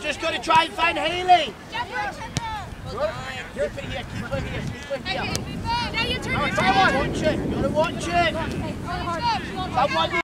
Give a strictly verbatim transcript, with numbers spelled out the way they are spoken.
just got to try and find Hayley. Keep it here, keep it here, keep it here. Now you turn Now your watch it, you got to watch it. Someone